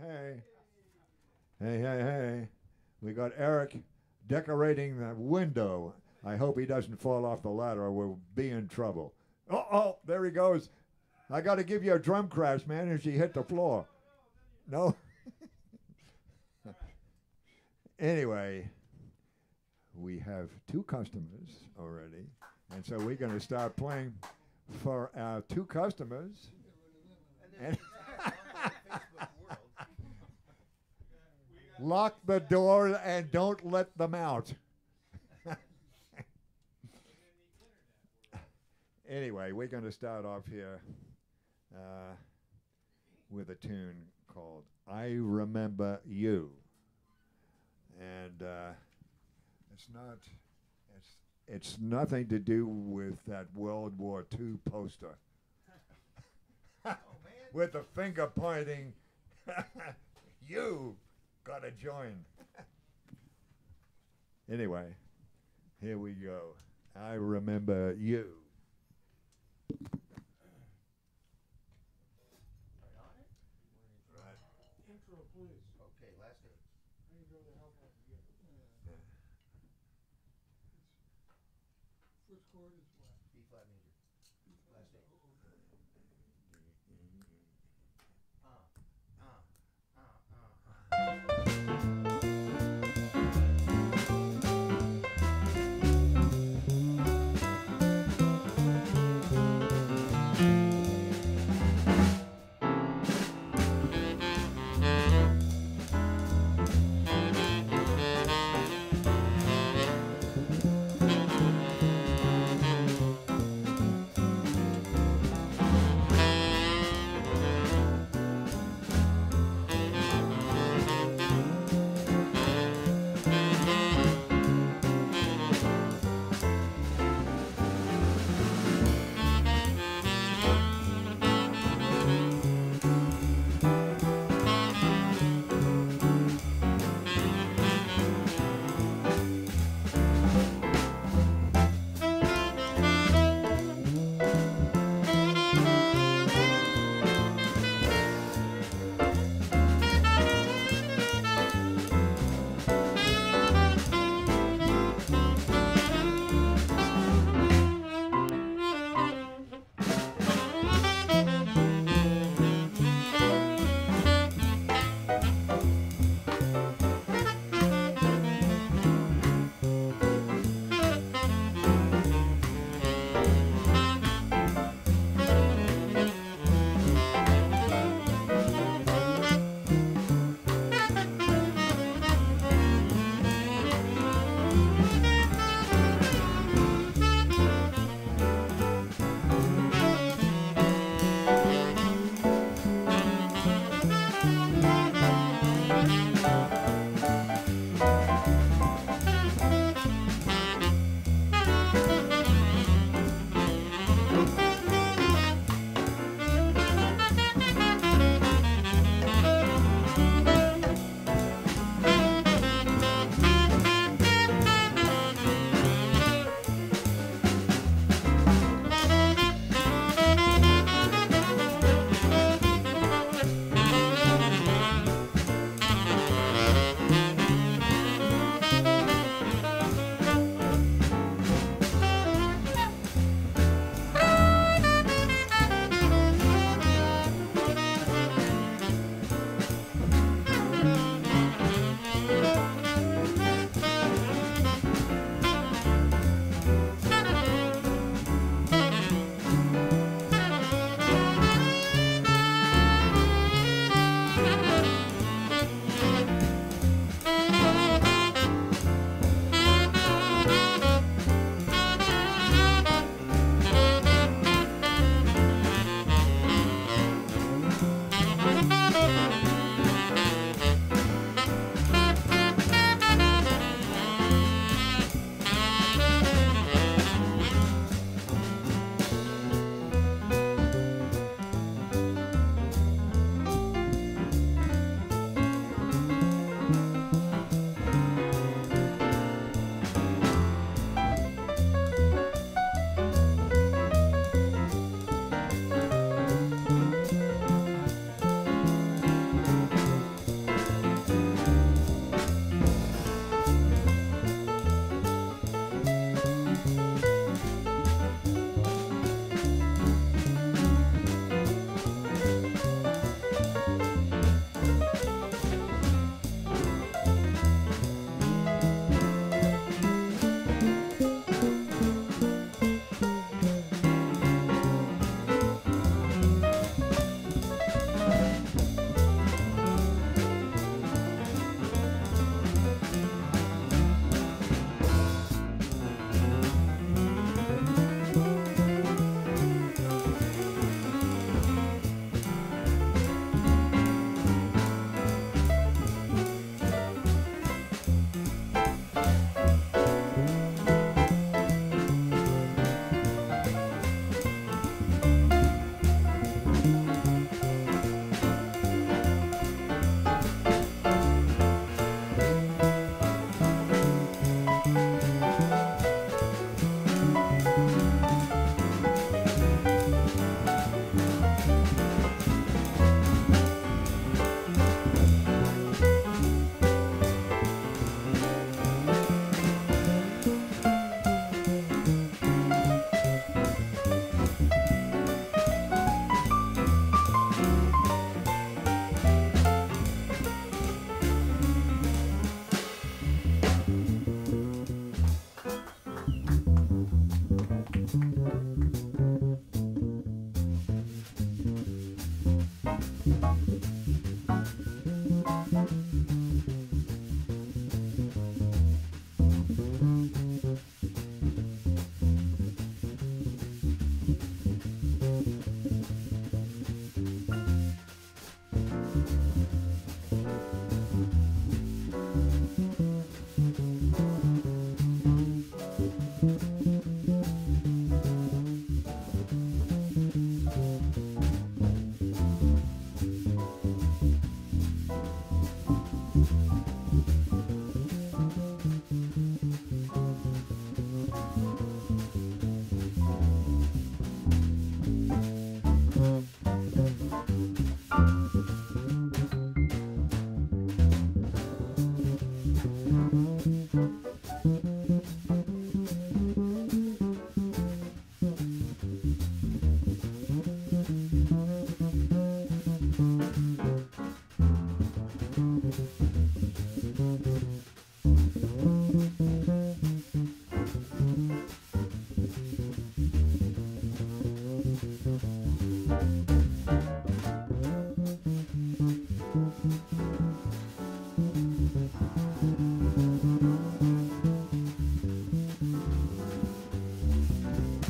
hey. Hey, hey, hey. We got Eric decorating the window. I hope he doesn't fall off the ladder or we'll be in trouble. Oh, there he goes. I got to give you a drum crash, man, as he hit the floor. No? Anyway, we have 2 customers already, and so we're going to start playing for our 2 customers. And lock the door and don't let them out. Anyway, we're going to start off here with a tune called I Remember You. And it's nothing to do with that World War II poster. With the finger pointing, you gotta join. Anyway, here we go. I remember you. Intro, please. Okay, last name. I need to go to the help out again. First chord is what? B flat major. Last name.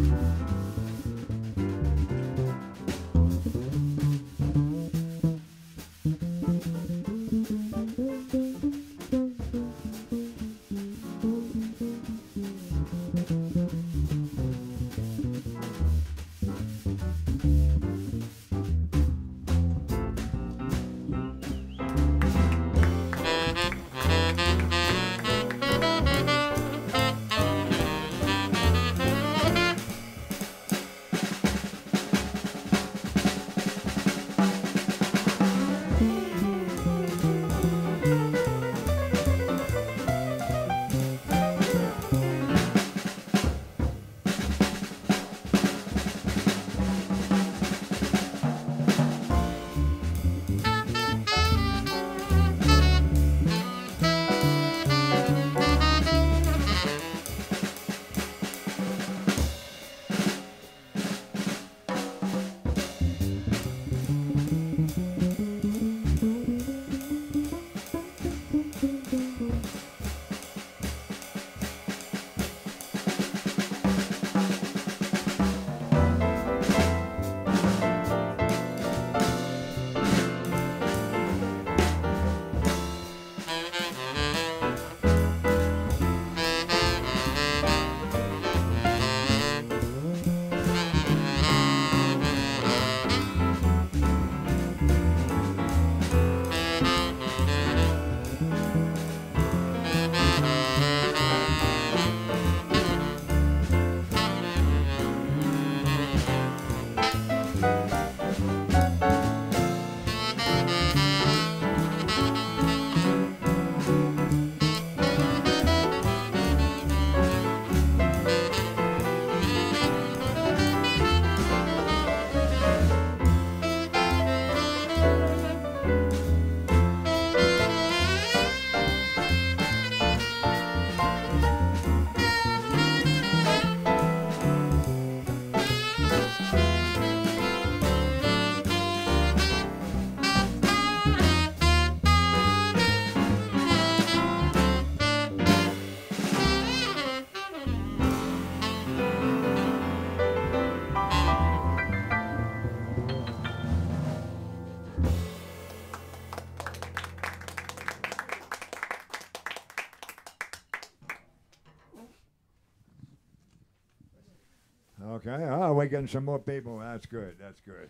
Okay. Oh, we're getting some more people. That's good. That's good.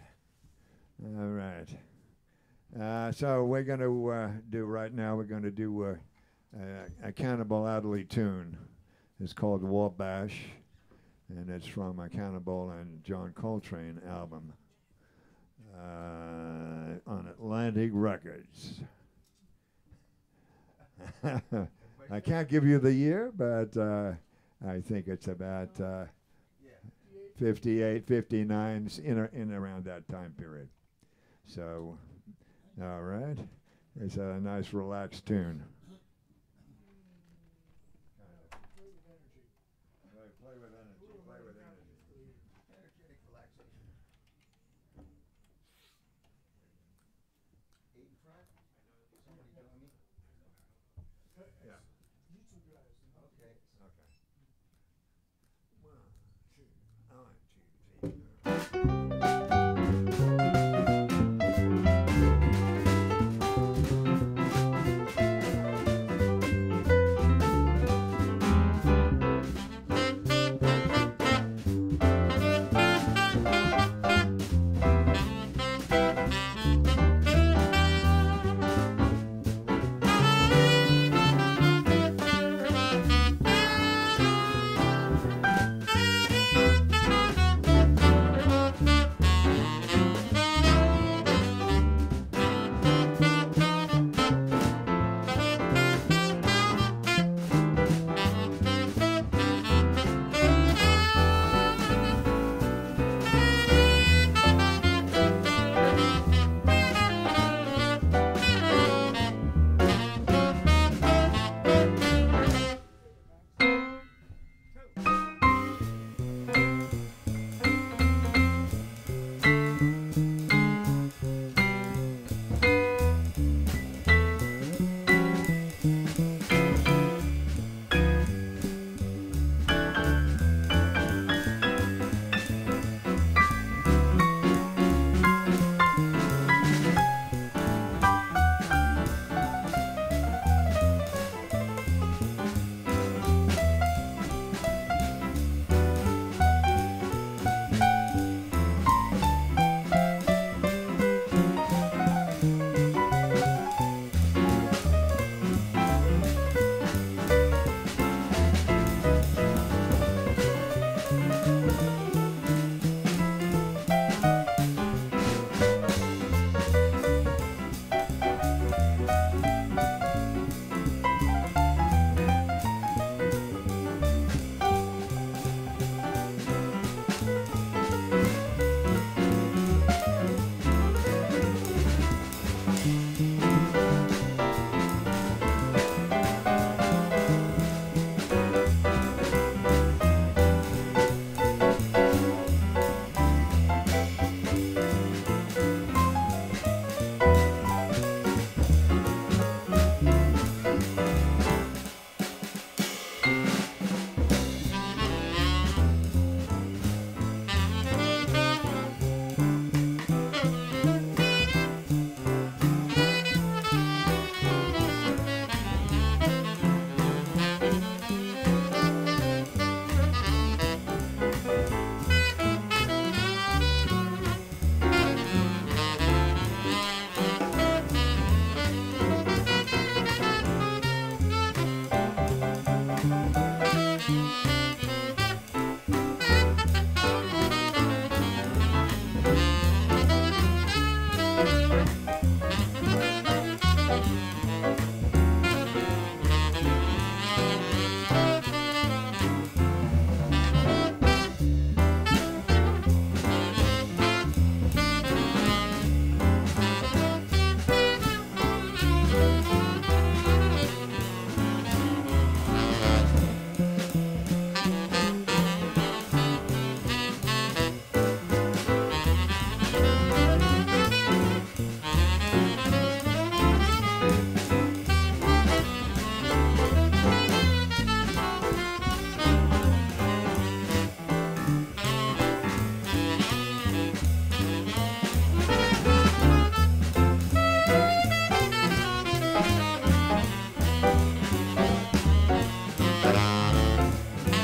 All right. So we're going to do right now, we're going to do a Cannibal Adderley tune. It's called Wabash, and it's from a Cannibal and John Coltrane album on Atlantic Records. I can't give you the year, but I think it's about 58, 59, in around that time period. So, all right. It's a nice relaxed tune. Play with energy, play with energy. Energetic relaxation. 8 in front? Somebody doing me? Yeah. Okay. Okay. 1, 2, 1, 2, 3.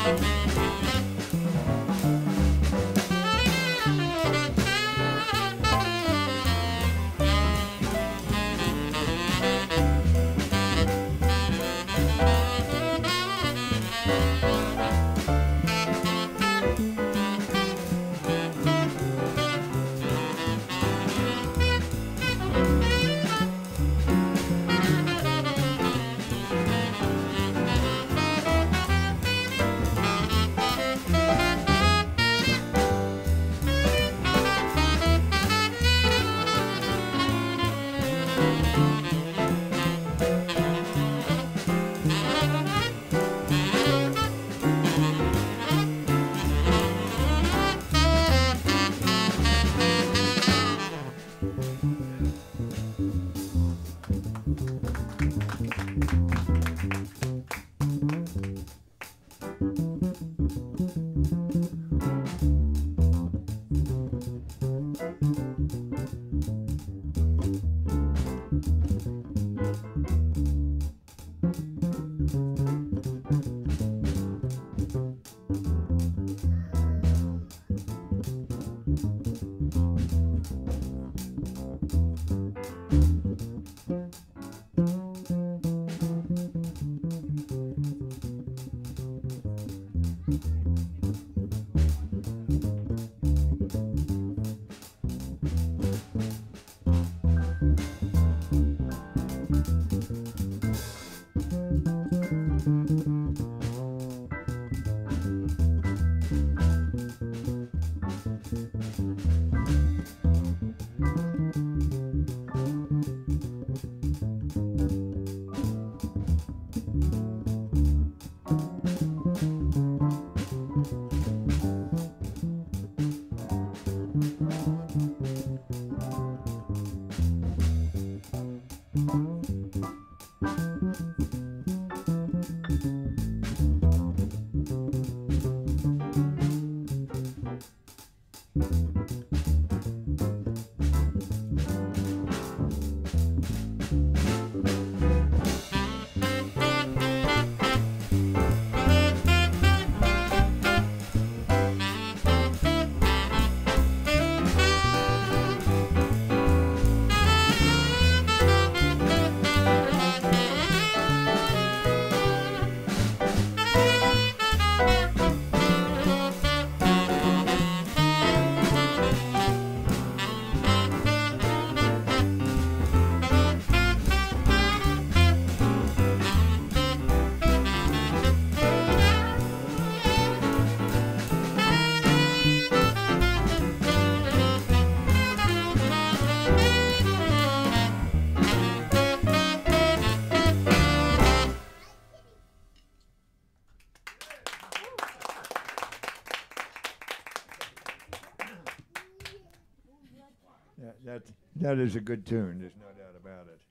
That is a good tune. There's no doubt about it.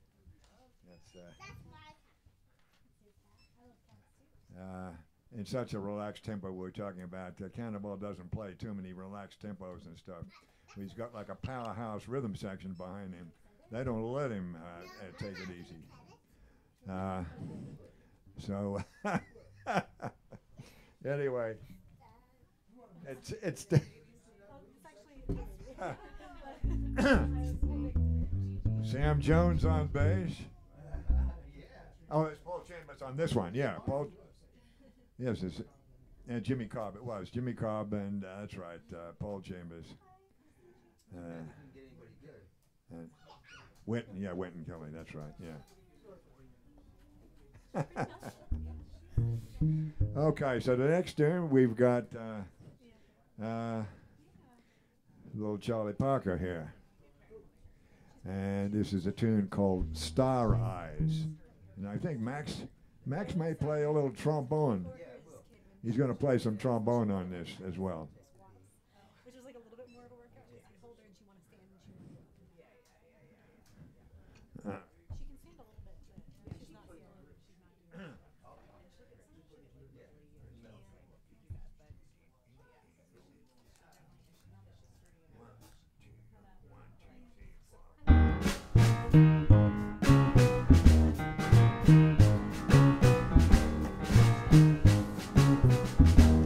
That's in such a relaxed tempo we're talking about. Cannonball doesn't play too many relaxed tempos and stuff. He's got like a powerhouse rhythm section behind him. They don't let him take it easy. So anyway, it's Sam Jones on bass. Oh, it's Paul Chambers on this one. Yeah, Paul. Yes, it's and Jimmy Cobb. It was Jimmy Cobb, and that's right, Paul Chambers. Wynton Kelly. That's right. Yeah. Okay, so the next tune we've got little Charlie Parker here. And this is a tune called Star Eyes. And I think Max may play a little trombone. He's going to play some trombone on this as well. Which is like a little bit more of a workout. She's older and she wants to stand and she can stand a little bit, but she's not feeling it. She's not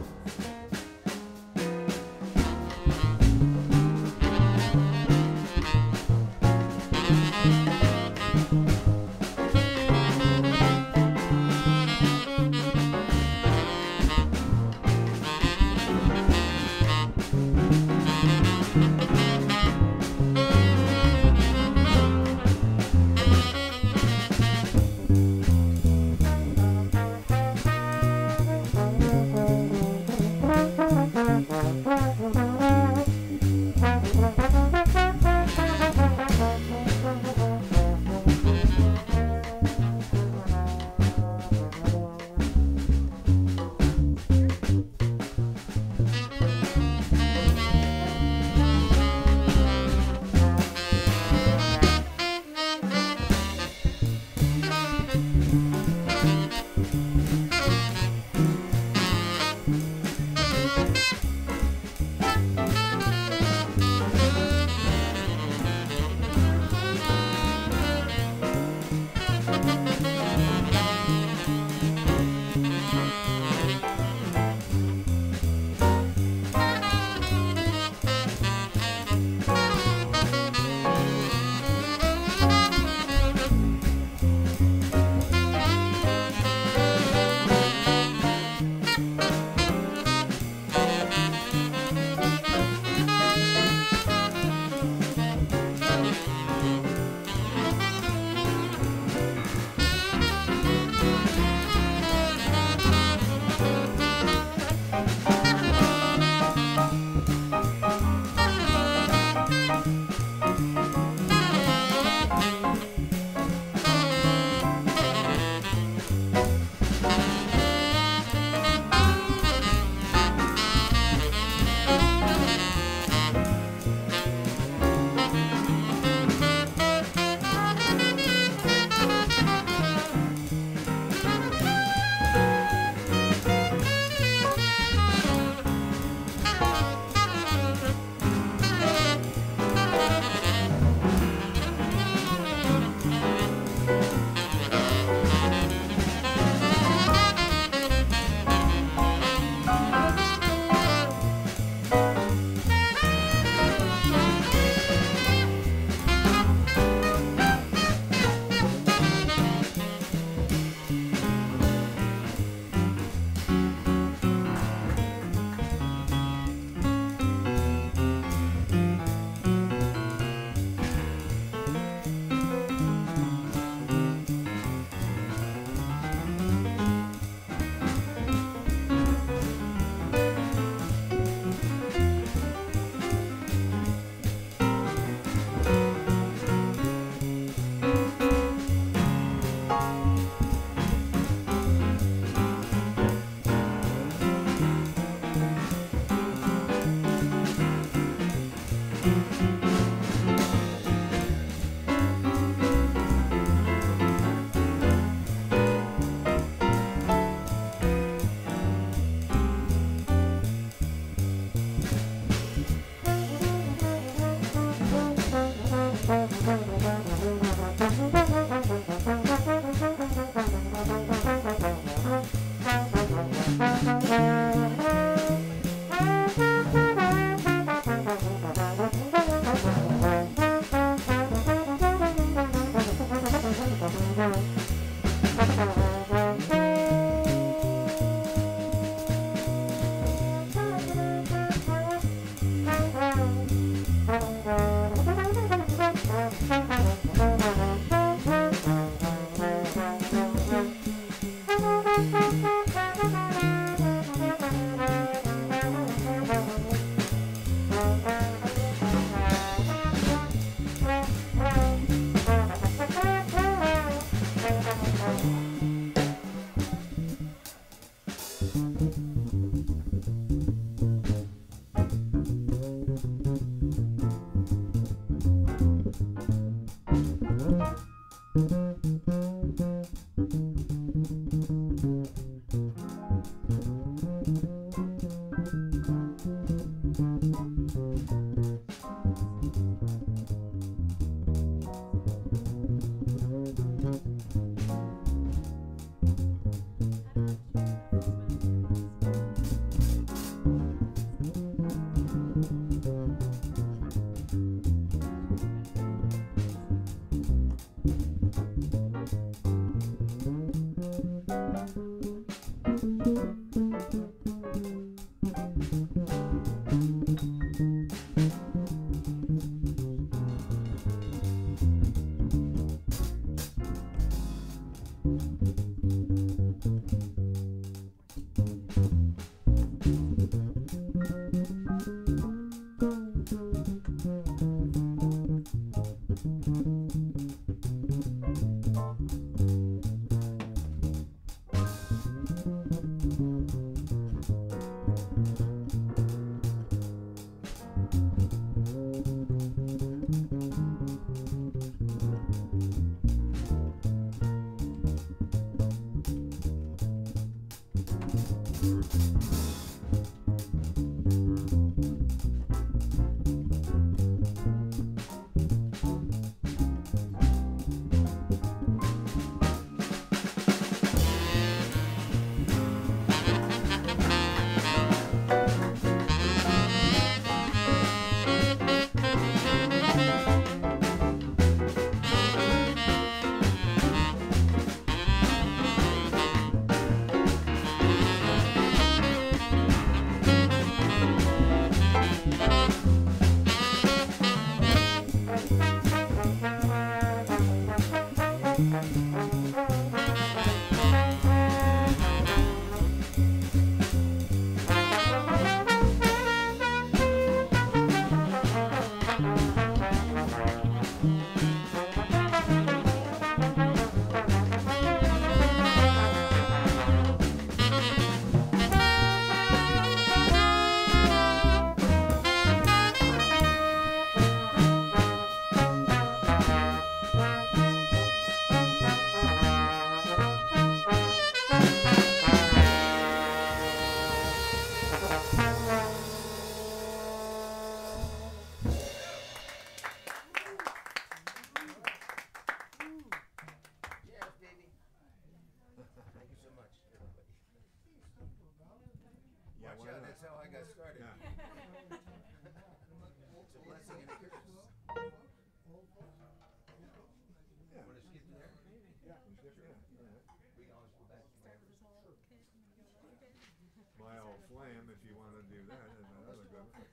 My old flame, if you want to do that, is another good one.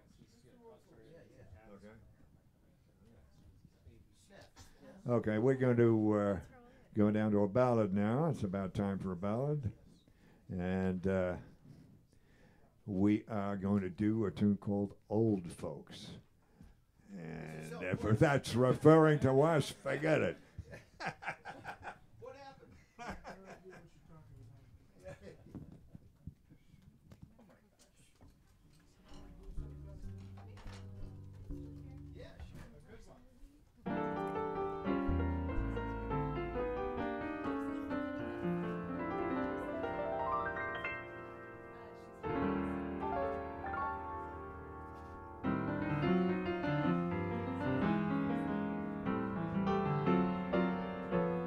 Okay. Okay, we're going to go down to a ballad now. It's about time for a ballad. And we are going to do a tune called Old Folks. And if that's referring to us, forget it. What happened? Yeah, sure. She's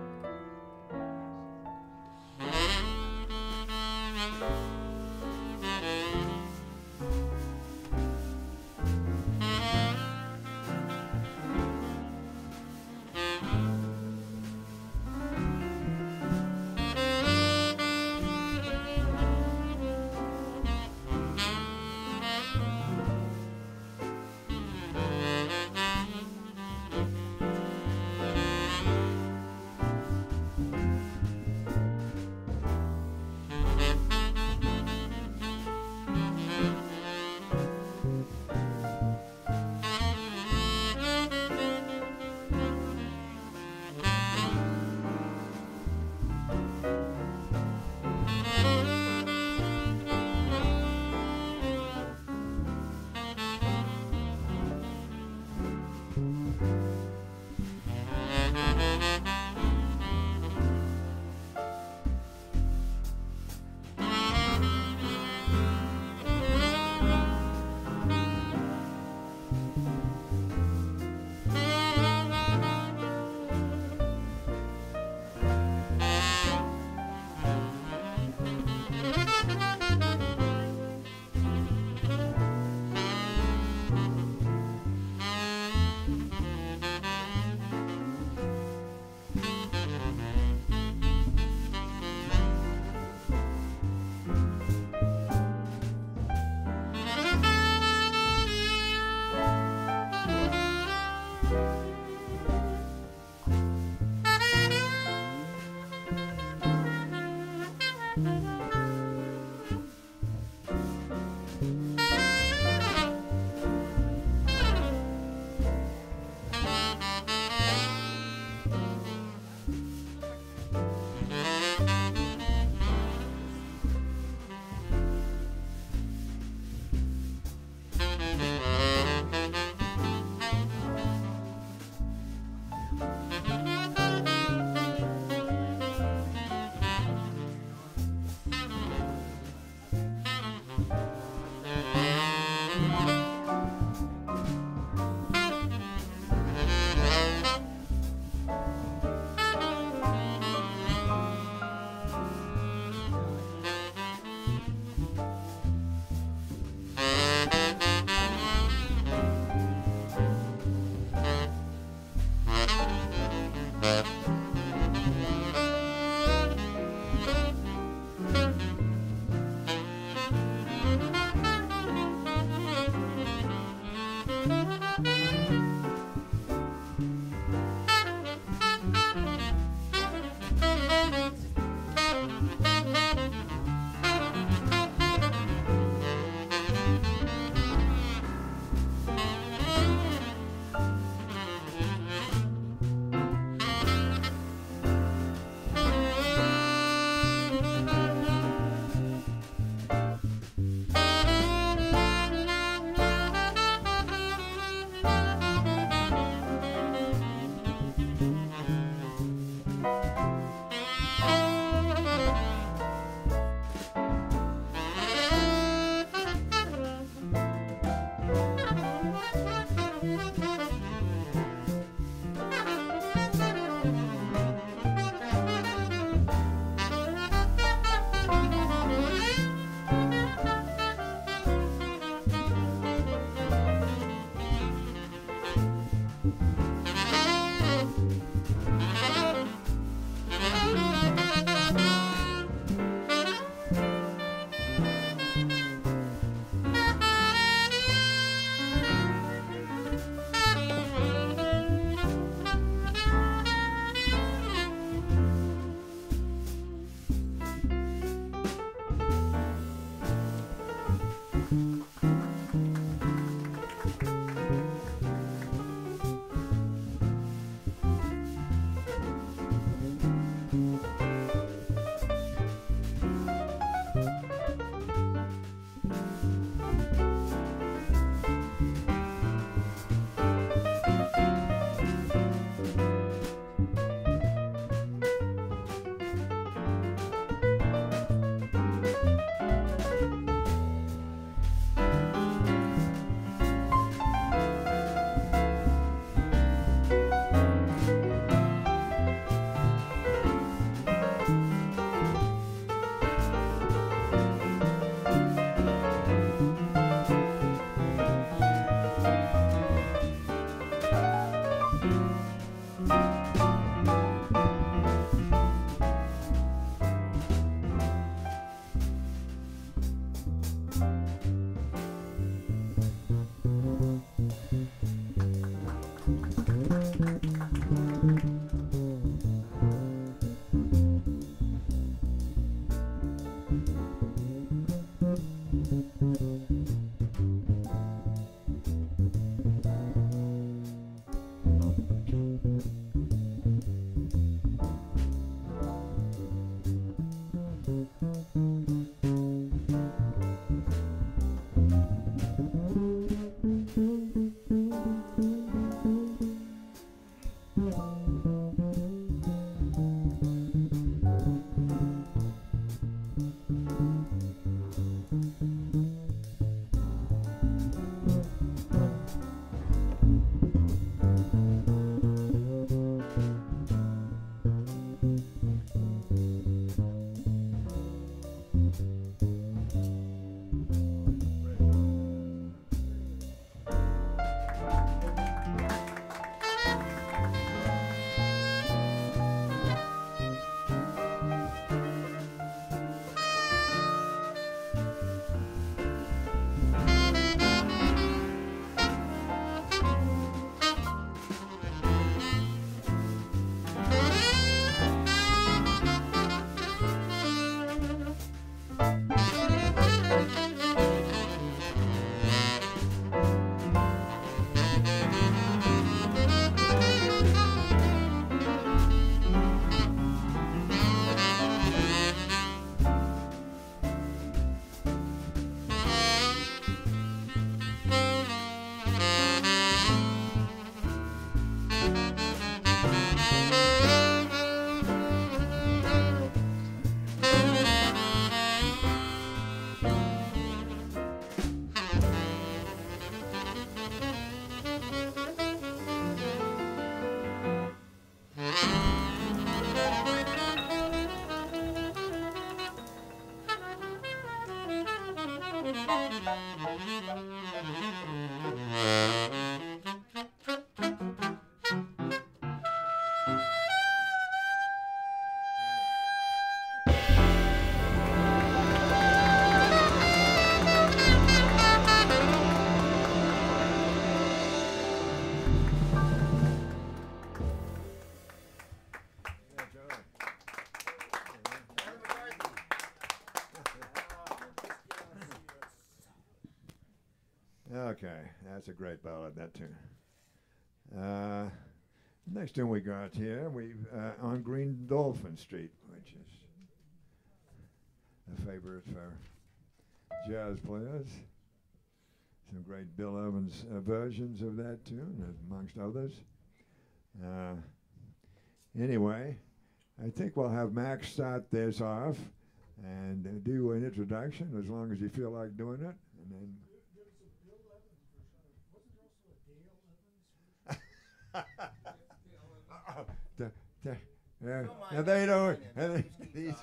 Okay, that's a great ballad, that tune. Next tune we got here, we on Green Dolphin Street, which is a favorite for jazz players. Some great Bill Evans versions of that tune, amongst others. Anyway, I think we'll have Max start this off and do an introduction, as long as you feel like doing it, and then. Yeah, they don't. These.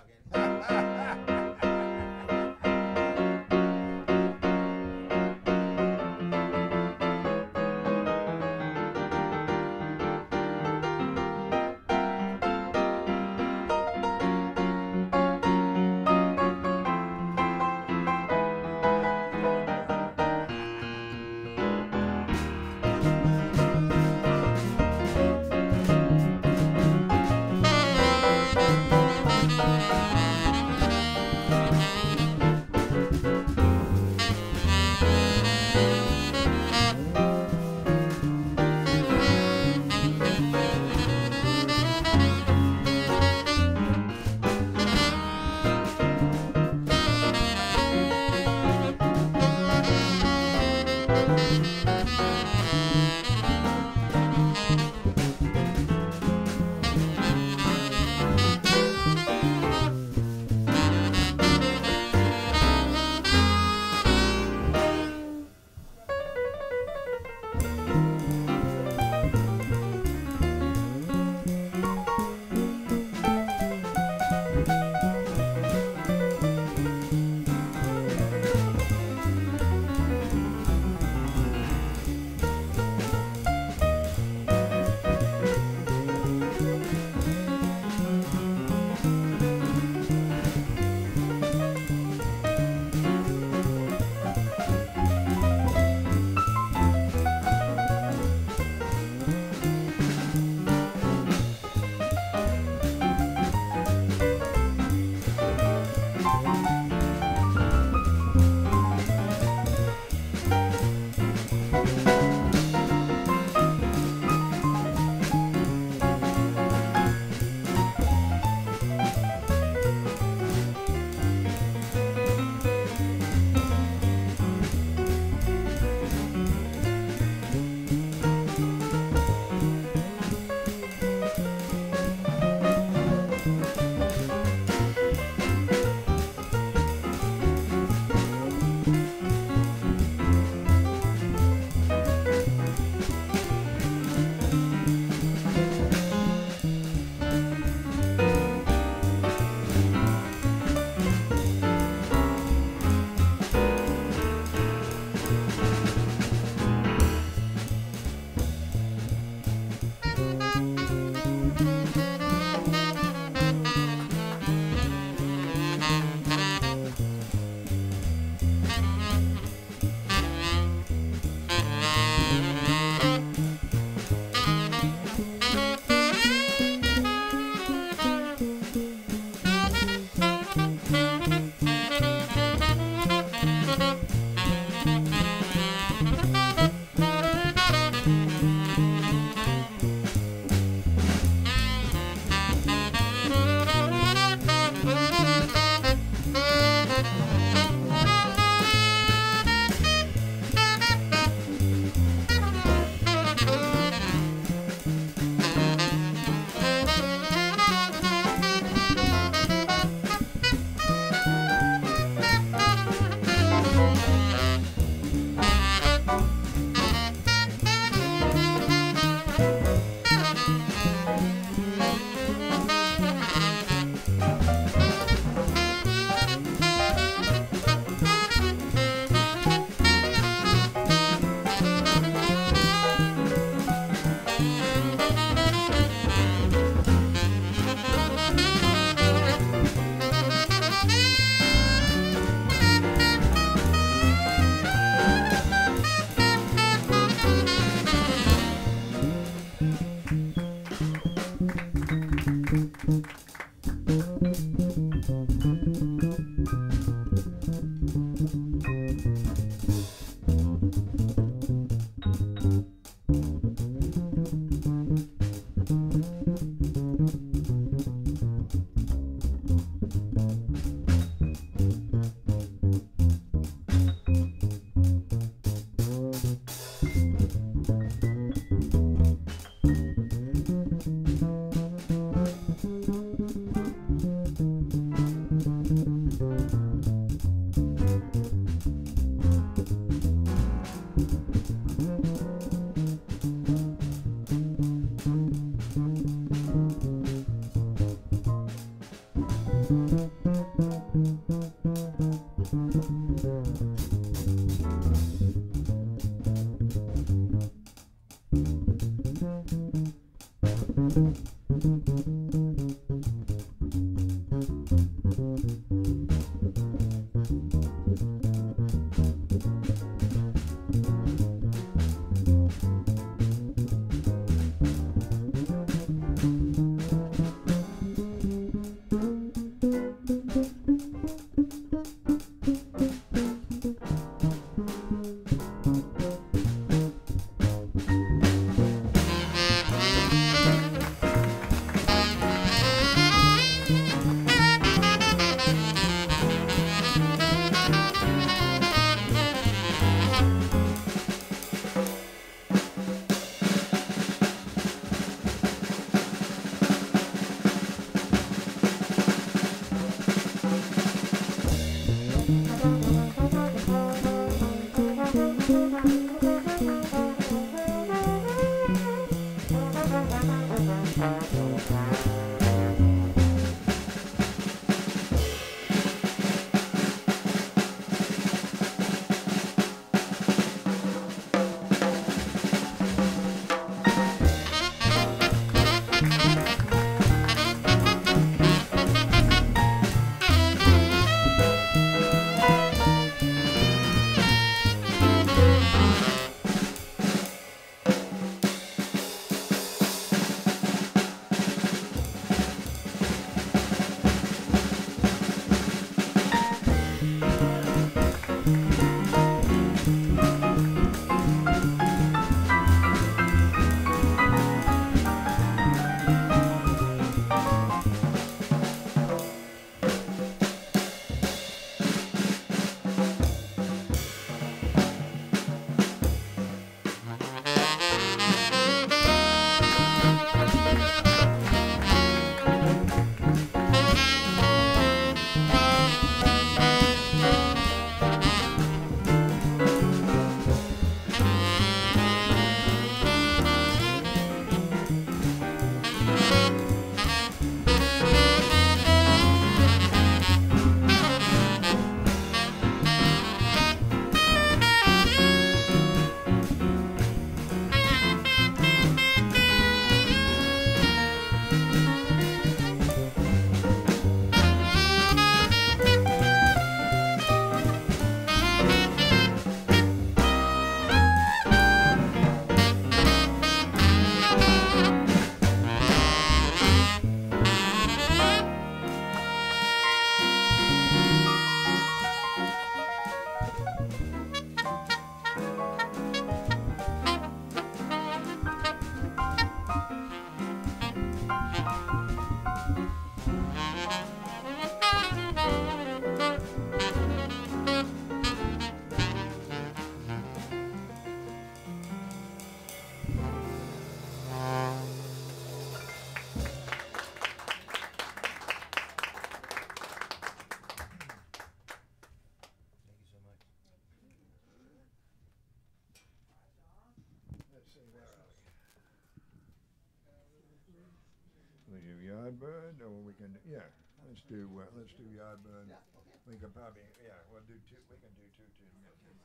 Yardbird, or we can, yeah, let's do Yardbird. Yeah, okay. We can probably, yeah, we'll do two, we can do two tunes.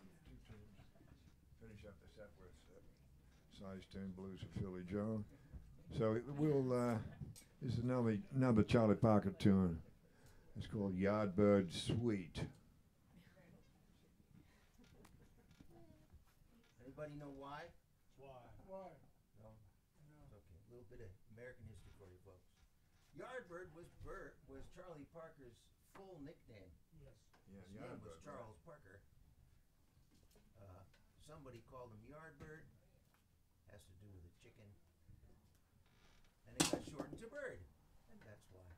Finish up the set with Size 10 Blues of Philly Joe. So we'll, this is another Charlie Parker tune. It's called Yardbird Suite. Anybody know why? Why? No? It's okay. A little bit of American history for you folks. Yardbird was Charlie Parker's full nickname. Yes. Yeah, His name was Yardbird. Charles Parker. Somebody called him Yardbird. Has to do with a chicken. And it got shortened to Bird. And that's why.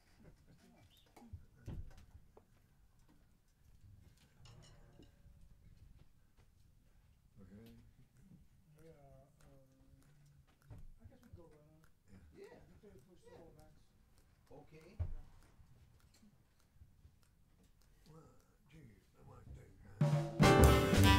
Okay. Yeah, I guess we go right on. Yeah. You play for solo, Max. Okay. Well, geez, I want to take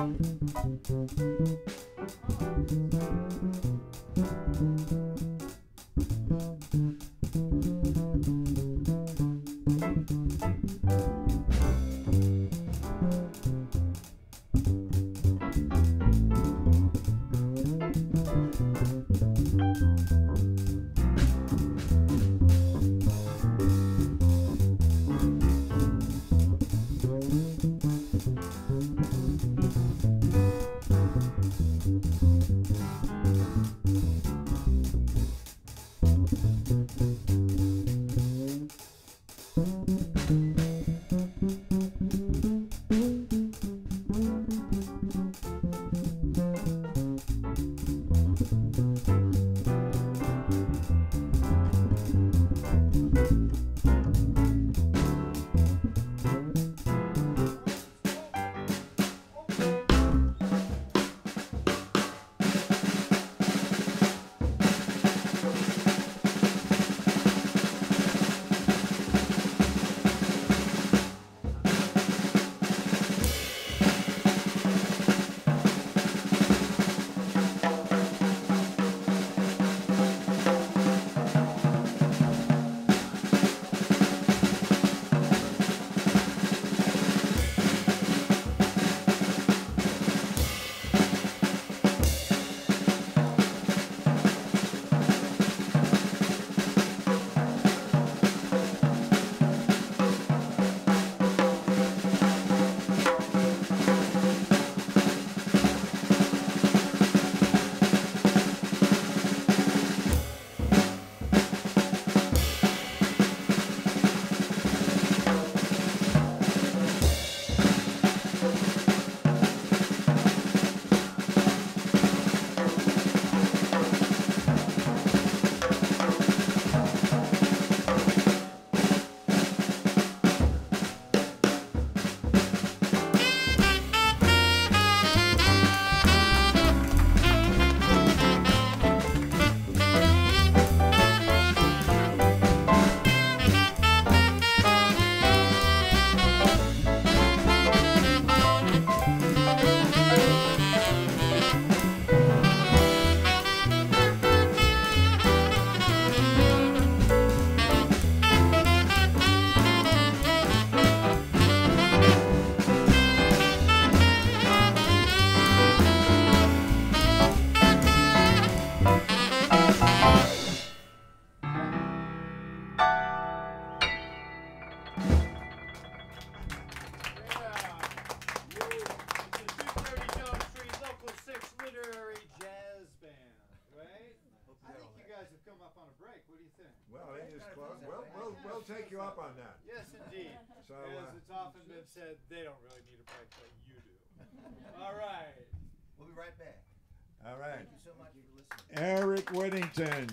Well, it is close. We'll take you up on that. Yes, indeed. So, as it's often been said, they don't really need a break, but you do. All right. We'll be right back. All right. Thank you so much for listening. Eric Whittington,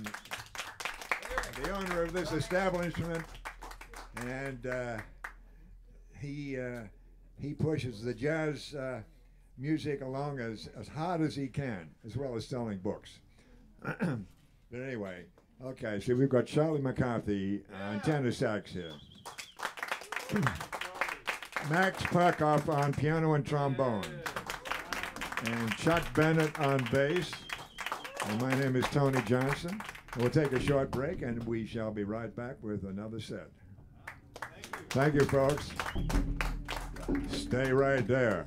the owner of this establishment, and he pushes the jazz music along as hard as he can, as well as selling books. But anyway, okay, so we've got Charlie McCarthy on tenor sax here. Max Perkoff on piano and trombone. And Chuck Bennett on bass. And my name is Tony Johnson. We'll take a short break and we shall be right back with another set. Thank you, folks. Stay right there.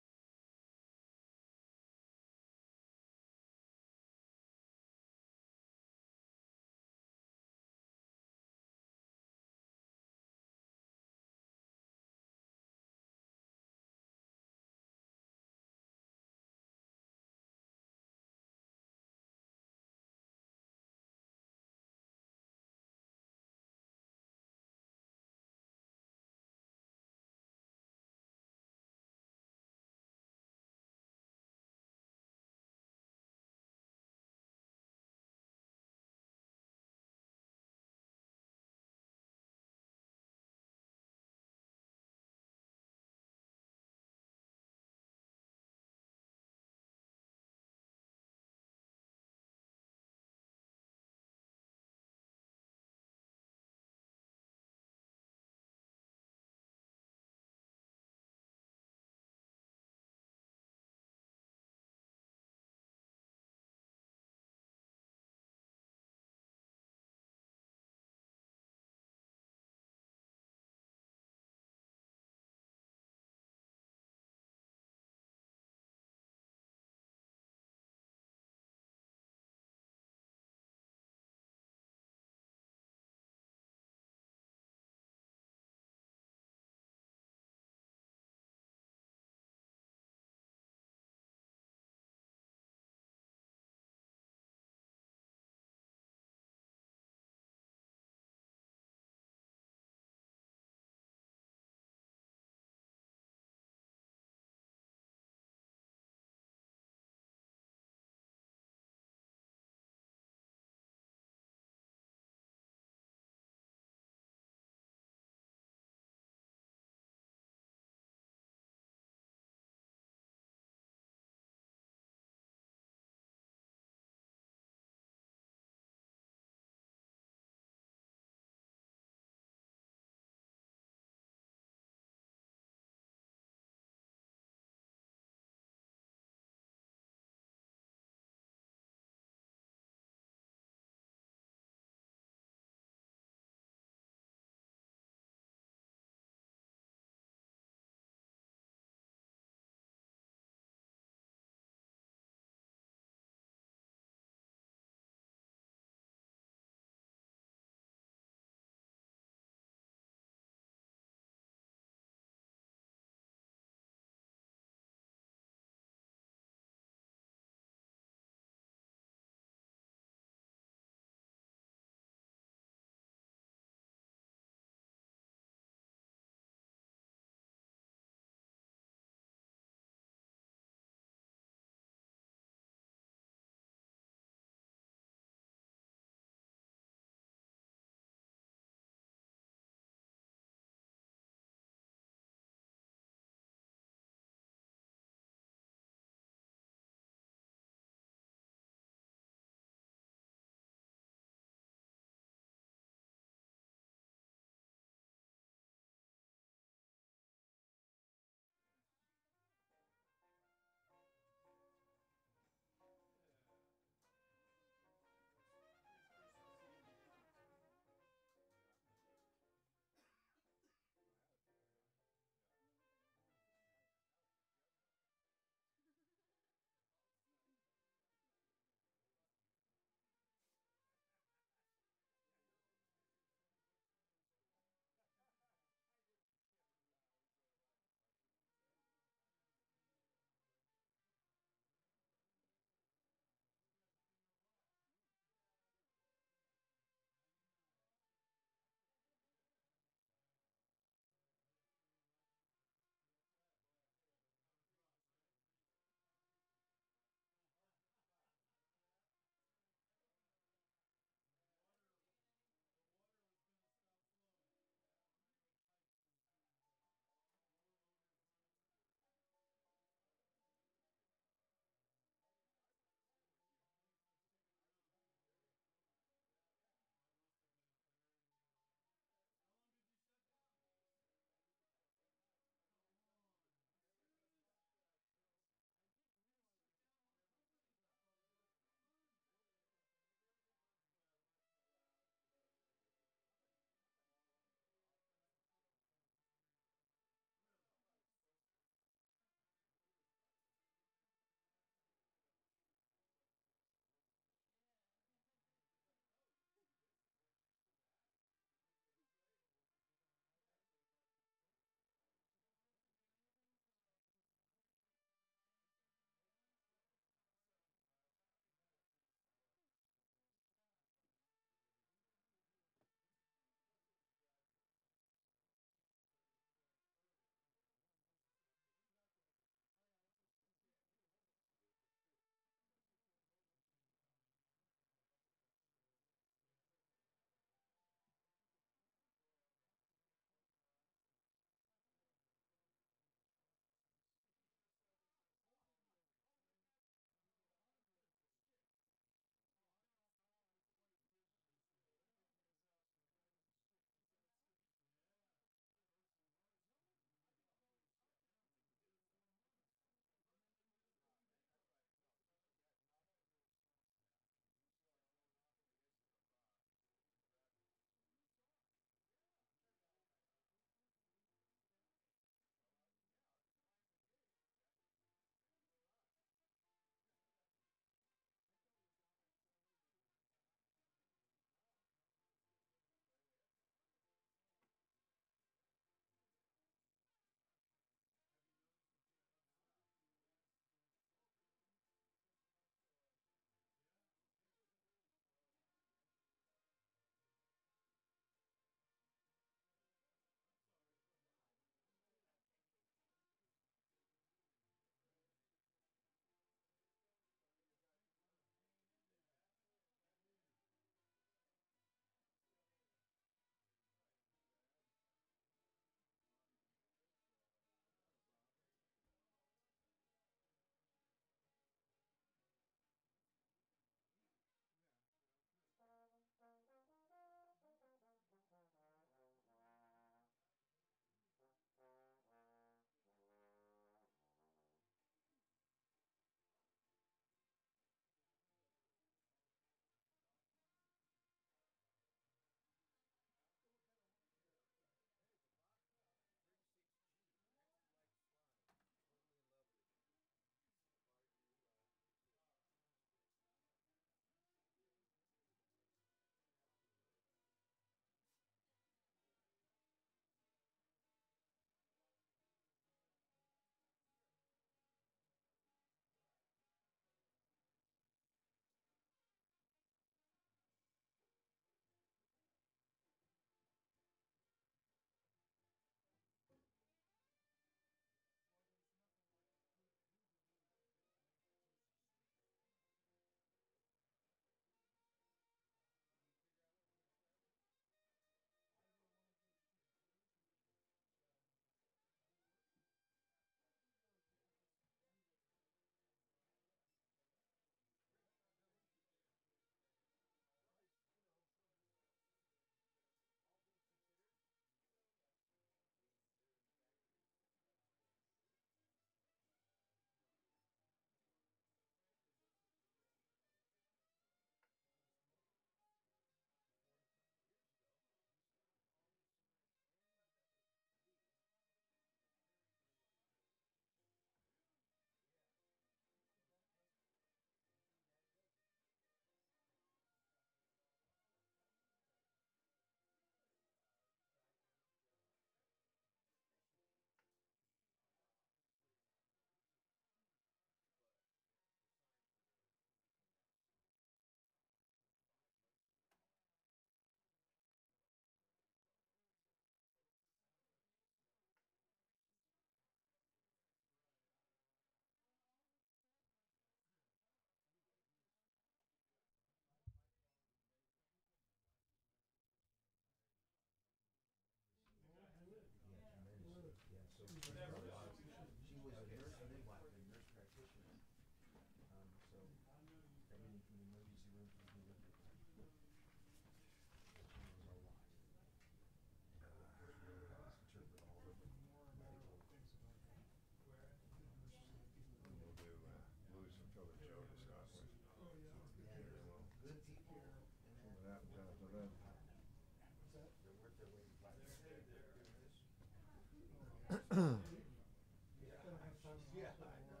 Yeah, I know.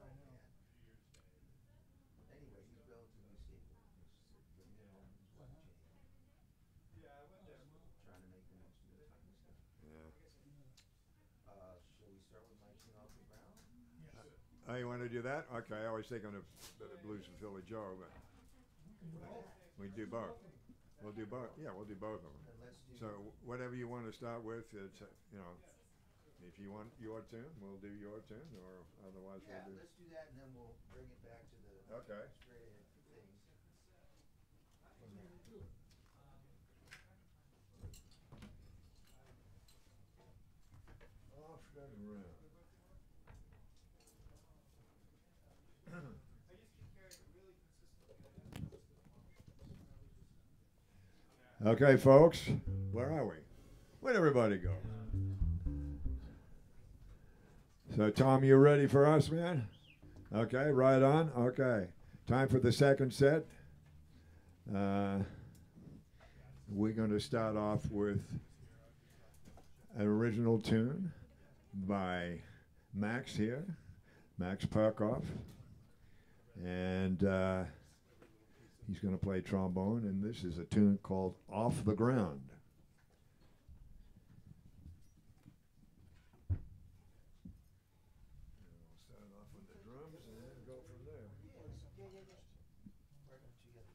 Anyway, he's relatively stable. The minimum is one change. Yeah, I went there. Trying to make the most of the time and stuff. Yeah. Shall we start with marching off the ground? Oh, you want to do that? Okay, I was thinking of the Blues of Philly Joe, but we do both. We'll do both. Yeah, we'll do both of them. And let's do. So whatever you want to start with, it's you know, if you want your tune, we'll do your tune, or otherwise Yeah, we'll do. let's do that, and then we'll bring it back to the Okay. straight ahead things. From there. Off and around. I used to carry it really consistently. Okay, folks, where are we? Where'd everybody go? So, Tom, you ready for us, man? Okay, right on. Okay, time for the second set. We're going to start off with an original tune by Max here, Max Perkoff. And he's going to play trombone, and this is a tune called Off the Ground. And we'll start off with the drums and then go from there. Yeah. Right up together.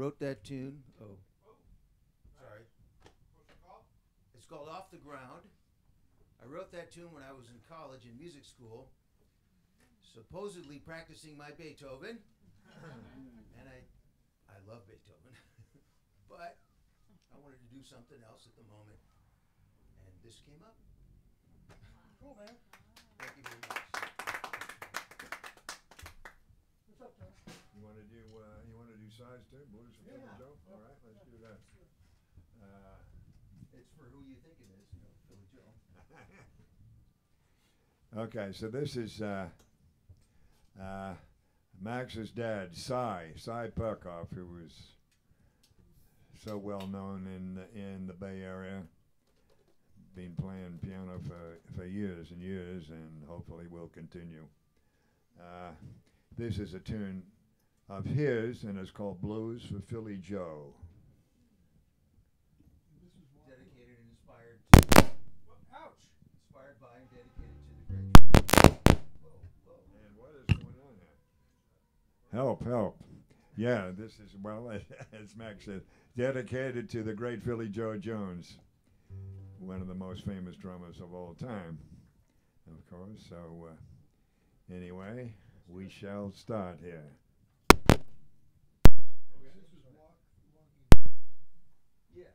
wrote that tune. Oh, sorry. It's called Off the Ground. I wrote that tune when I was in college in music school, supposedly practicing my Beethoven. And I love Beethoven. But I wanted to do something else at the moment. And this came up. Cool, man. Thank you very much. What's up, Joe? You want to do size too? Blues for Philly Joe? All right, let's do that. It's for who you think it is, you know, Philly Joe. Okay, so this is Max's dad, Cy Perkoff, who was so well known in the Bay Area. Been playing piano for years and years, and hopefully will continue. This is a tune of his, and it's called Blues for Philly Joe. This is why. Dedicated and inspired to, ouch! Inspired by and dedicated to the great. Whoa, whoa. And what is going on here? Help. Yeah, this is, well, as Max said, dedicated to the great Philly Joe Jones, one of the most famous drummers of all time, of course. So, anyway, we shall start here. This is walking. Yeah.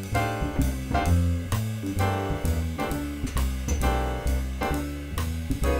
Thank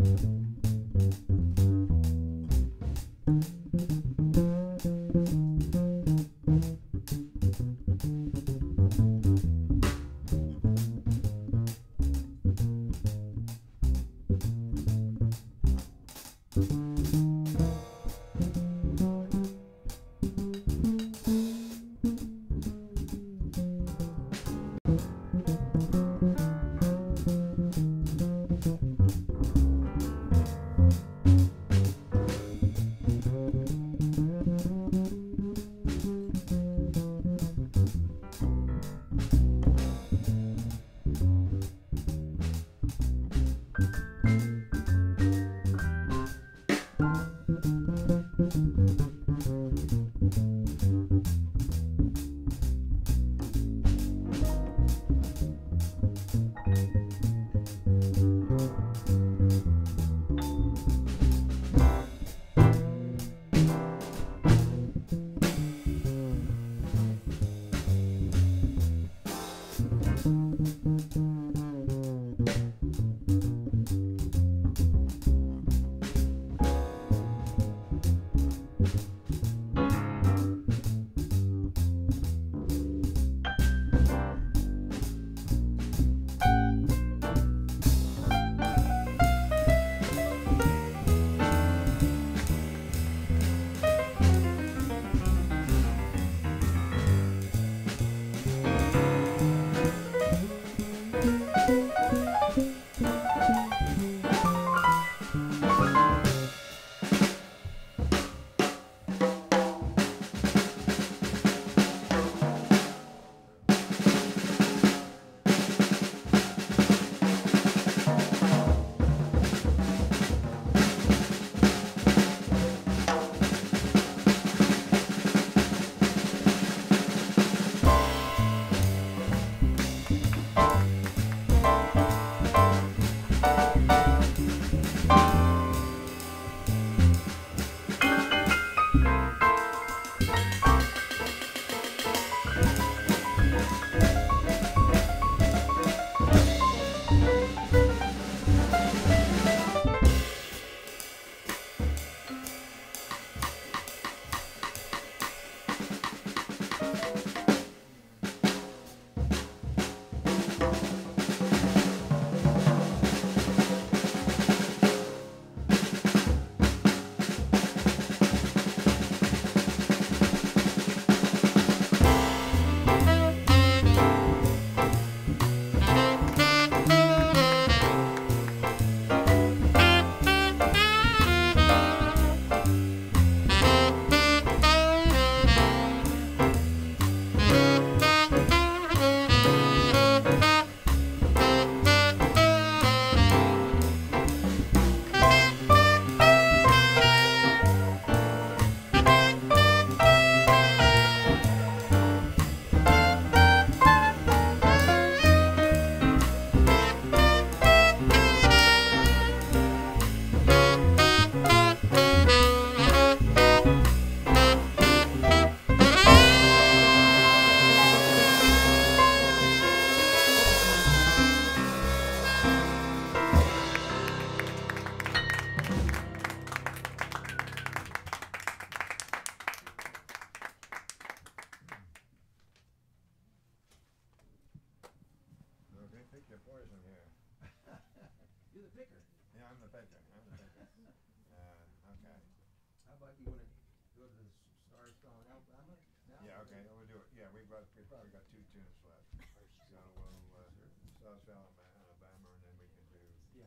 We probably got 2 tunes left. So we'll start Alabama, and then we can do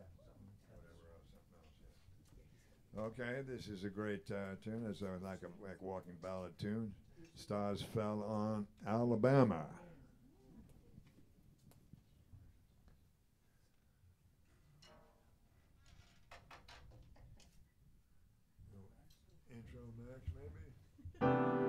whatever else, something else. Yeah. Okay, this is a great tune. It's like a walking ballad tune. Stars Fell on Alabama. Intro, Max, maybe?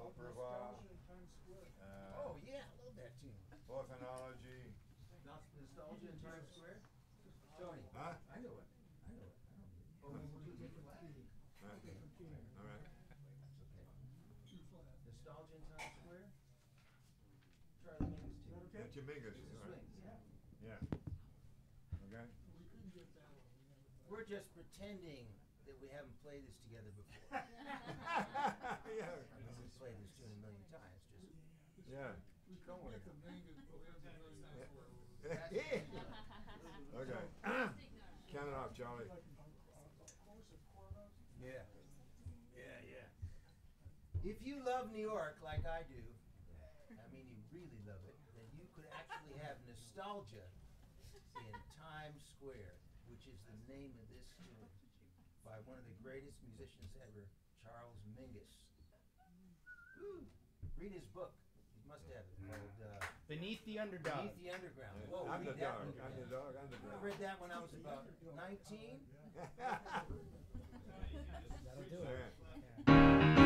Opera, Nostalgia in Times Square. Oh yeah, I love that tune. Orphanology. Nostalgia in Times Square. Tony. Huh? I know it. I know it. I don't need it. Oh, We're two different flat. key. Right. Different key. All right. Two flat. Nostalgia in Times Square. Charlie Mingus tune. Okay. That's your Mingus. It's the All right. swings. Yeah. Okay. We couldn't get that one. We never thought. We're just pretending that we haven't played this together before. Yeah. We've played this tune a million times. Just Yeah. We couldn't get the Mingus, but we had the really nice one. Okay. Count it off, Charlie. Like a course of corners. yeah, yeah. If you love New York like I do, I mean you really love it, then you could actually have nostalgia in Times Square, which is the name of this tune by one of the greatest musicians ever, Charles Mingus. Woo. Read his book. You must have it called Beneath the Underdog. Beneath the Underground. Whoa, read that one. Underdog. I read that when I was about 19. That'll do it. Okay.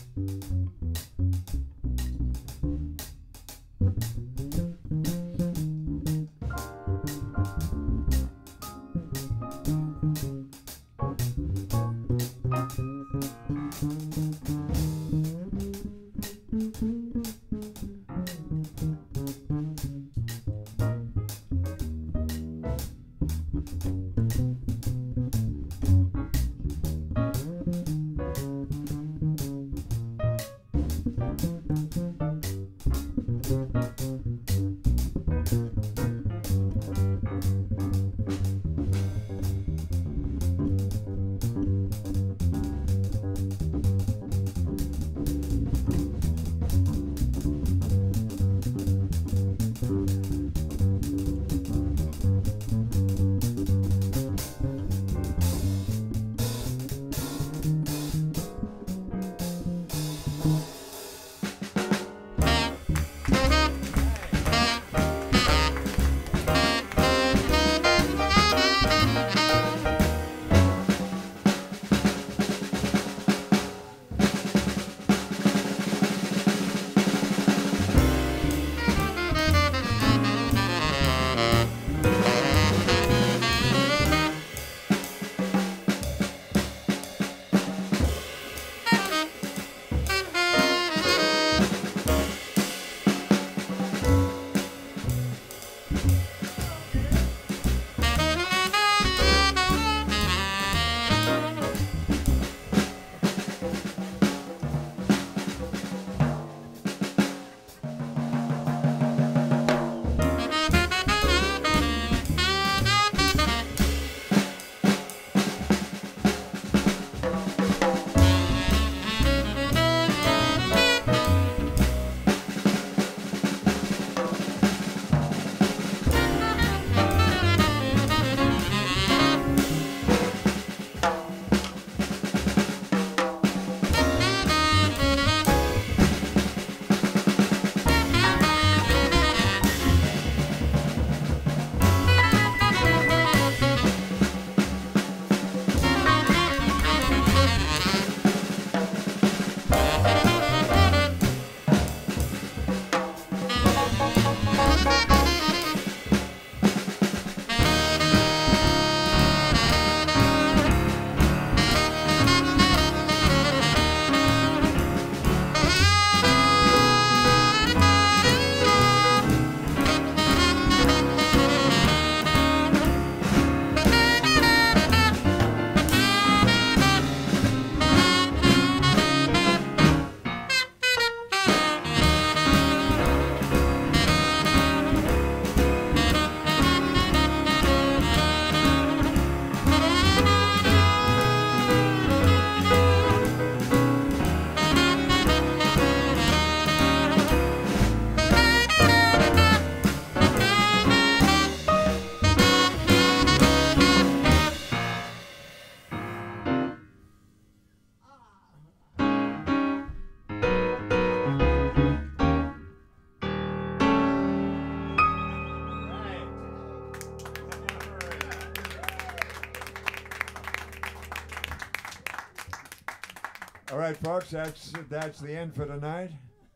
All right, folks, that's the end for tonight.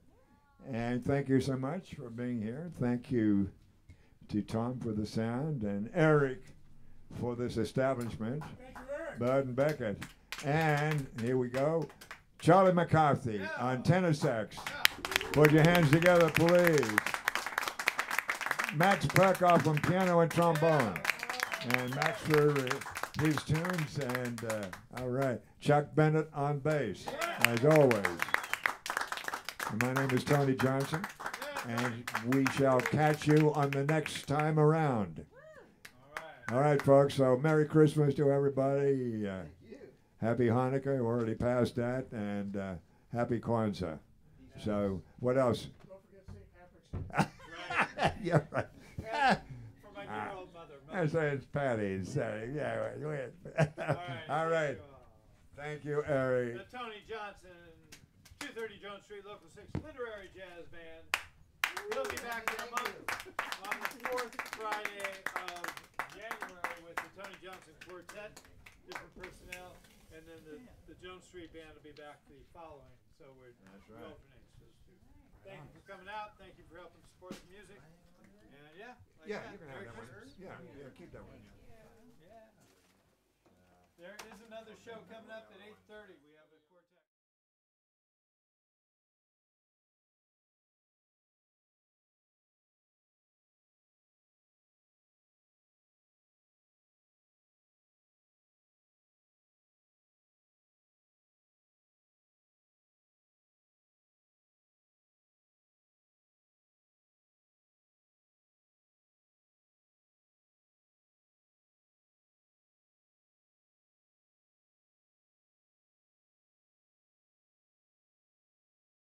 And thank you so much for being here. Thank you to Tom for the sound and Eric for this establishment. Thank you, Eric. Bud and Beckett. And here we go, Charlie McCarthy on tenor sax. Put your hands together, please. Max Perkoff on piano and trombone. And Max for his tunes. And all right, Chuck Bennett on bass, as always. And my name is Tony Johnson, and we shall catch you on the next time around. All right, folks, so Merry Christmas to everybody. Happy Hanukkah, we already passed that, and Happy Kwanzaa. So, what else? Don't forget St. Patrick's Day. Yeah, right. For my dear old mother. That's why it's Patty's. Yeah, all right. Thank you, Eric. The Tony Johnson, 230 Jones Street, Local 6 Literary Jazz Band. We'll be back in a month on the 4th Friday of January with the Tony Johnson Quartet, different personnel, and then the Jones Street Band will be back the following So we're That's we right. alternate those two. Thank you for coming out. Thank you for helping support the music. And yeah, like Yeah, that. you can have Merry that one. Christmas. Yeah, keep that one. Yeah. There is another show coming up at 8:30. We have a